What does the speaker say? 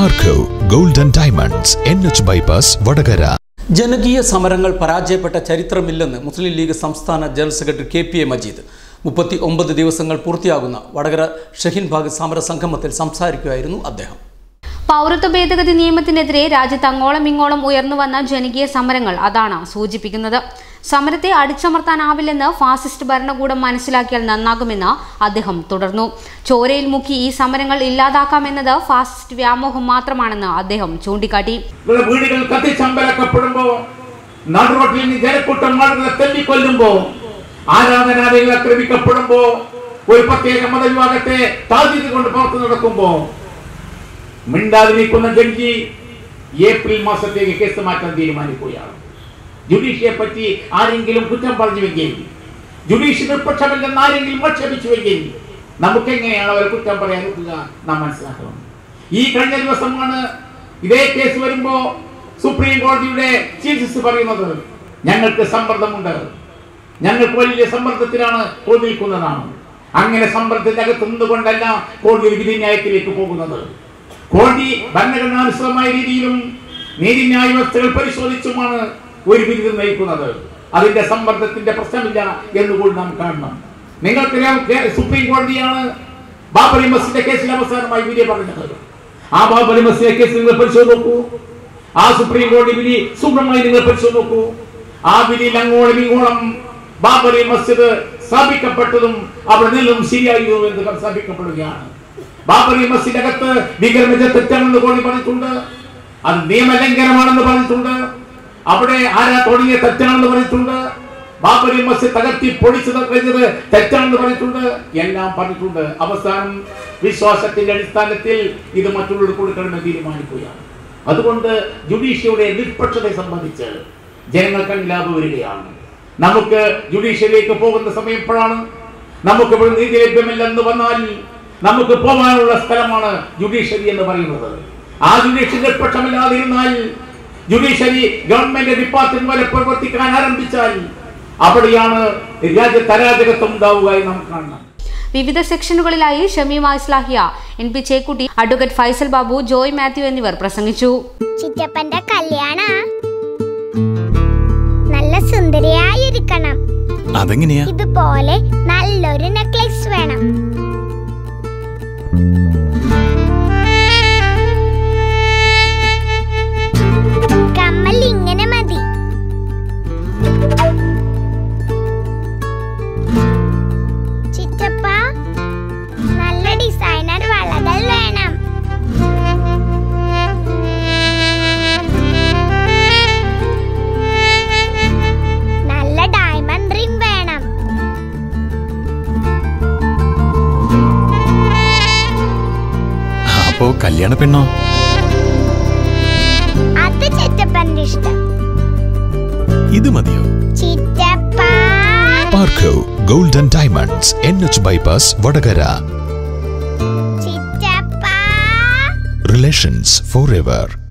പാർക്കോ golden diamonds NH bypass Vadakara. ജനകീയ സമരങ്ങൾ പരാജയപ്പെട്ട ചരിത്രമില്ലെന്ന് മുസ്ലിം ലീഗ് സംസ്ഥാന ജനറൽ സെക്രട്ടറി എ.മജ 39 ദിവസങ്ങൾ പൂർത്തിയാകുന്ന വടകര ഷഹീൻബാഗ് സമരസംഗമത്തിൽ സംസാരിക്കുകയായിരുന്നു അദ്ദേഹം. പൗരത്വ ഭേദഗതി നിയമത്തിനെതിരെ രാജ്യത്ത് അങ്ങോളം ഇങ്ങോളം ഉയർന്നു വന്ന ജനകീയ സമരങ്ങൾ അതാണ് സൂചിപ്പിക്കുന്നത്. സമരത്തെ അടിച്ചമർത്താനാവില്ലെന്ന് ഫാസിസ്റ്റ് ഭരണകൂടം മനസ്സിലാക്കിയാൽ നന്നാകുമെന്ന് അദ്ദേഹം തുടർന്നു. ചോരയിൽ മുക്കി ഈ സമരങ്ങൾ ഇല്ലാതാക്കാമെന്നത് ഫാസിസ്റ്റ് വ്യാമോഹം മാത്രമാണെന്ന് അദ്ദേഹം ചൂണ്ടിക്കാട്ടി. ആരാധനാലയങ്ങൾ ആക്രമിക്കപ്പെടുമ്പോ ഒരു പ്രത്യേക മതവിഭാഗത്തെ താഴ്ത്തിക്കൊണ്ട് പുറത്തു നടക്കുമ്പോ മിണ്ടാതിരിക്കുന്ന ജഡ്ജി ഏപ്രിൽ മാസത്തേക്ക് കേസ് മാറ്റാൻ തീരുമാനിക്കുകയാണ്. ജുഡീഷ്യയെ പറ്റി ആരെങ്കിലും കുറ്റം പറഞ്ഞുവെങ്കിൽ, ജുഡീഷ്യൽ നിഷ്പക്ഷമല്ലെന്ന് ആരെങ്കിലും ആക്ഷേപിച്ചുവെങ്കിൽ നമുക്കെങ്ങനെയാണ് അവരെ കുറ്റം പറയാൻ നോക്കുക നാം മനസ്സിലാക്കണം. ഈ കഴിഞ്ഞ ദിവസമാണ് ഇതേ കേസ് വരുമ്പോ സുപ്രീം കോടതിയുടെ ചീഫ് ജസ്റ്റിസ് പറയുന്നത് ഞങ്ങൾക്ക് സമ്മർദ്ദമുണ്ട്, ഞങ്ങൾക്ക് വലിയ സമ്മർദ്ദത്തിലാണ് കോടതി നിൽക്കുന്നതാണ്. അങ്ങനെ സമ്മർദ്ദത്തിന്റെ അകത്ത് നിന്നുകൊണ്ടല്ല കോടതി വിധിന്യായത്തിലേക്ക് പോകുന്നത്. കോടതി ഭരണഘടനാനുസൃതമായ രീതിയിലും നീതിന്യായ വ്യവസ്ഥകൾ പരിശോധിച്ചുമാണ് ഒരു വിധി നിർണ്ണയിക്കുന്നത്. അതിന്റെ സമ്മർദ്ദത്തിന്റെ പ്രശ്നമില്ല എന്നുകൂടി നാം കാണണം. നിങ്ങൾക്കറിയാം, സുപ്രീം കോടതിയാണ് ബാബറി മസ്ജിദിന്റെ കേസിൽ അവസാനമായി വിധി പറഞ്ഞത്. ആ ബാബറി മസ്ജിദിന്റെ കേസ് നിങ്ങൾ പരിശോധിച്ച് നോക്കൂ. ആ സുപ്രീം കോടതി വിധി സൂക്ഷ്മമായി നിങ്ങൾ പരിശോധിച്ച് നോക്കൂ. ആ വിധിയിൽ അങ്ങോളം ഇങ്ങോളം ബാബറി മസ്ജിദ് സ്ഥാപിക്കപ്പെട്ടതും അവിടെ നിന്നും ശരിയായിരുന്നു എന്ന് സ്ഥാപിക്കപ്പെടുകയാണ്. ബാബറി മസ്ജിദിനകത്ത് ഭീകരമജ തെറ്റാണെന്ന് കോടതി പറഞ്ഞിട്ടുണ്ട്, അത് നിയമലംഘനമാണെന്ന് പറഞ്ഞിട്ടുണ്ട്, അവിടെ ആരാ തുടങ്ങിയ തെറ്റാണെന്ന് പറഞ്ഞിട്ടുണ്ട്, ബാബറി മസ്ജിദ് തകർത്തി പൊളിച്ചു കഴിഞ്ഞത് തെറ്റാണെന്ന് പറഞ്ഞിട്ടുണ്ട്, എല്ലാം പറഞ്ഞിട്ടുണ്ട്. അവസാനം വിശ്വാസത്തിന്റെ അടിസ്ഥാനത്തിൽ ഇത് മറ്റുള്ളവർക്ക് കൊടുക്കണമെന്ന് തീരുമാനിക്കുകയാണ്. അതുകൊണ്ട് ജുഡീഷ്യയുടെ നിഷ്പക്ഷതയെ സംബന്ധിച്ച് ജനങ്ങൾക്ക് ലാഭം വരികയാണ്. നമുക്ക് ജുഡീഷ്യയിലേക്ക് പോകുന്ന സമയം എപ്പോഴാണ്? നമുക്ക് ഇവിടെ നീതി ലഭ്യമല്ലെന്ന് വന്നാൽ നമുക്ക് പോകാനുള്ള സ്ഥലമാണ് ജുഡീഷ്യറി എന്ന് പറയുന്നത്. ആ ജുഡീഷ്യറി നിഷ്പക്ഷമില്ലാതിരുന്നാൽ, ജുഡീഷ്യറി ഗവൺമെന്റ് ഡിപ്പാർട്ട്മെന്റ് വരെ പ്രവർത്തിക്കാൻ ആരംഭിച്ചാൽ അവിടെയാണ് രാജ്യത്ത് അരാജകത്വം ഉണ്ടാവുക എന്ന് നമുക്ക് കാണാം. വിവിധ സെക്ഷനുകളിലായി ഷമീമ ഇസ്ലാഹിയ, NP ചേക്കുട്ടി, അഡ്വക്കേറ്റ് ഫൈസൽ ബാബു, ജോയ് മാത്യു എന്നിവർ പ്രസംഗിച്ചു. ചിറ്റപ്പന്റെ കല്യാണ നല്ല സുന്ദരിയായിരിക്കണം. അതെങ്ങനെയാ? ഇതുപോലെ നല്ലൊരു നെക്ലേസ് വേണം. കമ്മൽ ഇങ്ങനെ മതി. ചിറ്റപ്പ നല്ല ഡിസൈനർ വളകൾ വേണം. നല്ല ഡയമണ്ട് റിംഗ് വേണം. അപ്പോ കല്യാണ പെണ്ണോ? അത് ചിറ്റപ്പന്റെ ഇഷ്ടം. ഇത് മതിയോ? ചിറ്റപ്പ. Parco golden diamonds NH bypass Vadakara. ചിറ്റപ്പ. Relations for ever.